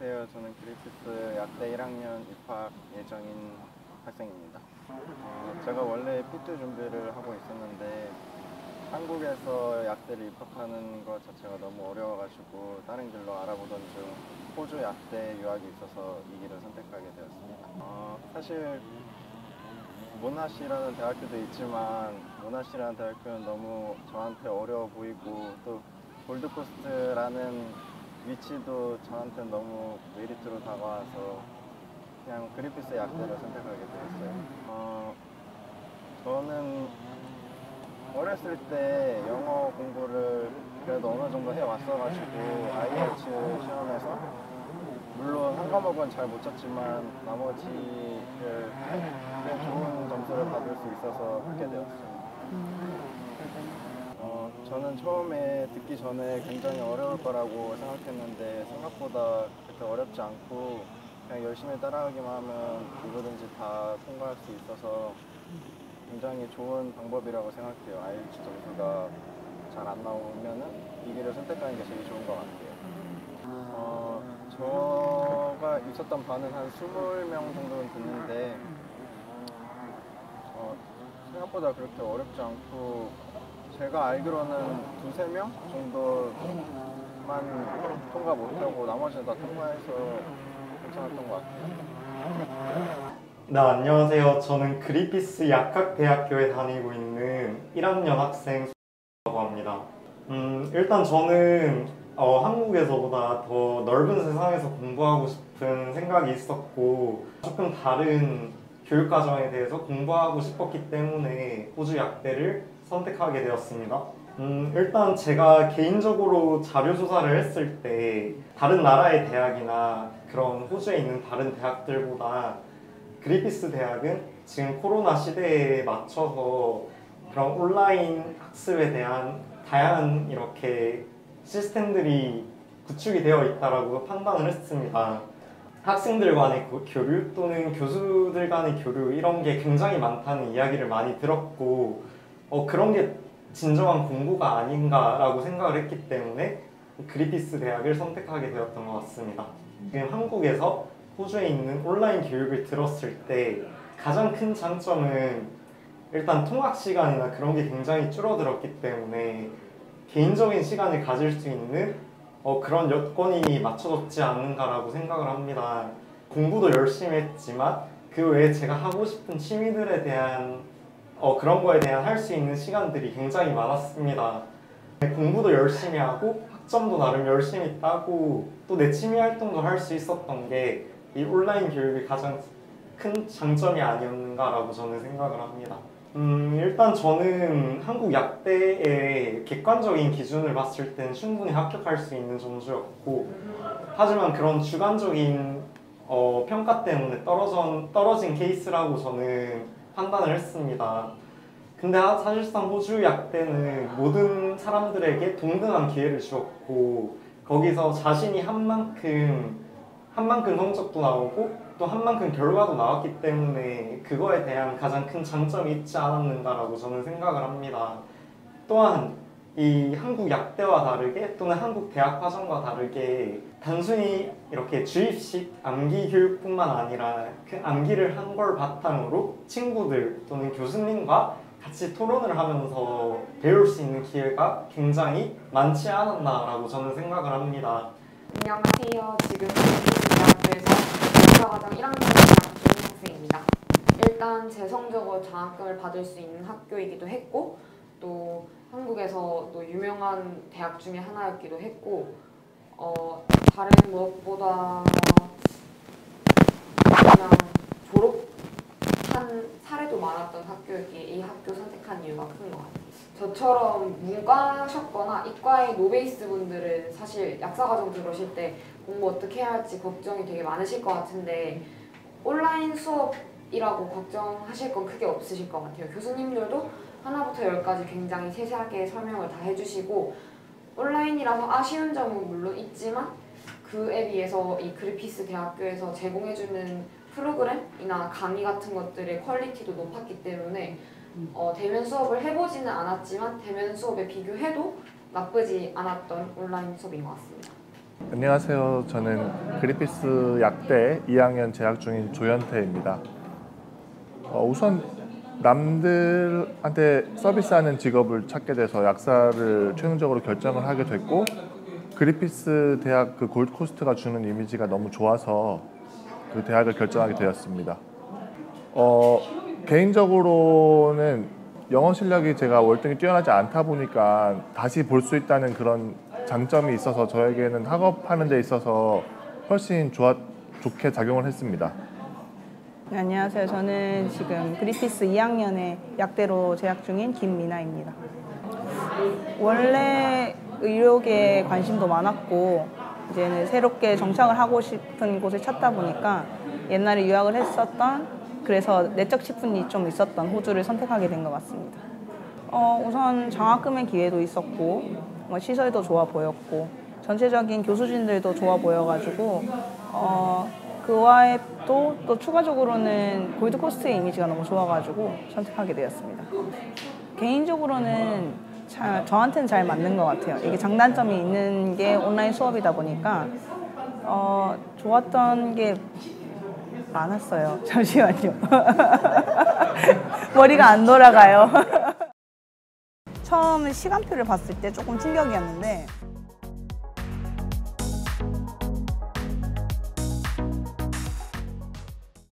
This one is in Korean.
안녕하세요. 저는 그리피스 약대 1학년 입학 예정인 학생입니다. 제가 원래 P2 준비를 하고 있었는데 한국에서 약대를 입학하는 것 자체가 너무 어려워가지고 다른 길로 알아보던 중 호주 약대 유학이 있어서 이 길을 선택하게 되었습니다. 사실 모나시라는 대학교도 있지만 모나시라는 대학교는 너무 저한테 어려워 보이고 또 골드코스트라는 위치도 저한테 너무 메리트로 다가와서 그냥 그리피스 약대를 선택하게 되었어요. 저는 어렸을 때 영어 공부를 그래도 어느 정도 해왔어가지고 IELTS 시험에서 물론 한 과목은 잘 못 쳤지만 나머지를 꽤 좋은 점수를 받을 수 있어서 하게 되었어요. 저는 처음에 듣기 전에 굉장히 어려울 거라고 생각했는데 생각보다 그렇게 어렵지 않고 그냥 열심히 따라하기만 하면 누구든지 다 통과할 수 있어서 굉장히 좋은 방법이라고 생각해요. IELTS 점수가 잘 안 나오면은 이 길을 선택하는 게 제일 좋은 것 같아요. 제가 있었던 반은 한 20명 정도는 듣는데 생각보다 그렇게 어렵지 않고 제가 알기로는 2~3명 정도만 통과 못하고 나머지는 다 통과해서 괜찮았던 것 같아요. 네, 안녕하세요. 저는 그리피스 약학대학교에 다니고 있는 1학년 학생 라고 합니다. 일단 저는 한국에서보다 더 넓은 세상에서 공부하고 싶은 생각이 있었고 조금 다른 교육과정에 대해서 공부하고 싶었기 때문에 호주 약대를 선택하게 되었습니다. 일단 제가 개인적으로 자료 조사를 했을 때 다른 나라의 대학이나 그런 호주에 있는 다른 대학들보다 그리피스 대학은 지금 코로나 시대에 맞춰서 그런 온라인 학습에 대한 다양한 이렇게 시스템들이 구축이 되어 있다라고 판단을 했습니다. 학생들 간의 교류 또는 교수들 간의 교류 이런 게 굉장히 많다는 이야기를 많이 들었고 그런 게 진정한 공부가 아닌가라고 생각을 했기 때문에 그리피스 대학을 선택하게 되었던 것 같습니다. 지금 한국에서 호주에 있는 온라인 교육을 들었을 때 가장 큰 장점은 일단 통학 시간이나 그런 게 굉장히 줄어들었기 때문에 개인적인 시간을 가질 수 있는 그런 여건이 맞춰졌지 않는가라고 생각을 합니다. 공부도 열심히 했지만 그 외에 제가 하고 싶은 취미들에 대한 그런 거에 대한 할 수 있는 시간들이 굉장히 많았습니다. 공부도 열심히 하고 학점도 나름 열심히 따고 또 내 취미 활동도 할 수 있었던 게 이 온라인 교육의 가장 큰 장점이 아니었는가라고 저는 생각을 합니다. 일단 저는 한국 약대의 객관적인 기준을 봤을 때는 충분히 합격할 수 있는 점수였고 하지만 그런 주관적인 평가 때문에 떨어진 케이스라고 저는 판단을 했습니다. 근데 사실상 호주 약대는 모든 사람들에게 동등한 기회를 주었고 거기서 자신이 한 만큼 성적도 나오고 또 한 만큼 결과도 나왔기 때문에 그거에 대한 가장 큰 장점이 있지 않았는가라고 저는 생각을 합니다. 또한 이 한국 약대와 다르게 또는 한국 대학 과정과 다르게 단순히 이렇게 주입식 암기 교육뿐만 아니라 그 암기를 한 걸 바탕으로 친구들 또는 교수님과 같이 토론을 하면서 배울 수 있는 기회가 굉장히 많지 않았나라고 저는 생각을 합니다. 안녕하세요. 지금 대학교에서 박사과정 1학년 재학 중인 학생입니다. 일단 제 성적으로 장학금을 받을 수 있는 학교이기도 했고 또 한국에서 또 유명한 대학 중에 하나였기도 했고 다른 무엇보다 그냥 졸업한 사례도 많았던 학교이기에 이 학교 선택한 이유가 큰 것 같아요. 저처럼 문과셨거나 이과의 노베이스 분들은 사실 약사과정 들어오실 때 공부 어떻게 해야 할지 걱정이 되게 많으실 것 같은데 온라인 수업이라고 걱정하실 건 크게 없으실 것 같아요. 교수님들도 하나부터 열까지 굉장히 세세하게 설명을 다 해주시고 온라인이라서 아쉬운 점은 물론 있지만 그에 비해서 이 그리피스 대학교에서 제공해주는 프로그램이나 강의 같은 것들의 퀄리티도 높았기 때문에 대면 수업을 해보지는 않았지만 대면 수업에 비교해도 나쁘지 않았던 온라인 수업인 것 같습니다. 안녕하세요. 저는 그리피스 약대 2학년 재학 중인 조현태입니다. 우선 남들한테 서비스하는 직업을 찾게 돼서 약사를 최종적으로 결정을 하게 됐고, 그리피스 대학 그 골드코스트가 주는 이미지가 너무 좋아서 그 대학을 결정하게 되었습니다. 개인적으로는 영어 실력이 제가 월등히 뛰어나지 않다 보니까 다시 볼 수 있다는 그런 장점이 있어서 저에게는 학업하는 데 있어서 훨씬 좋게 작용을 했습니다. 네, 안녕하세요. 저는 지금 그리피스 2학년에 약대로 재학 중인 김미나입니다. 원래 의료계에 관심도 많았고 이제는 새롭게 정착을 하고 싶은 곳을 찾다 보니까 옛날에 유학을 했었던, 그래서 내적 치분이 좀 있었던 호주를 선택하게 된 것 같습니다. 우선 장학금의 기회도 있었고 시설도 좋아 보였고 전체적인 교수진들도 좋아 보여가지고 그 외에 또 추가적으로는 골드코스트의 이미지가 너무 좋아가지고 선택하게 되었습니다. 개인적으로는 저한테는 잘 맞는 것 같아요. 이게 장단점이 있는 게 온라인 수업이다 보니까 좋았던 게 많았어요. 잠시만요. 머리가 안 돌아가요. 처음 시간표를 봤을 때 조금 충격이었는데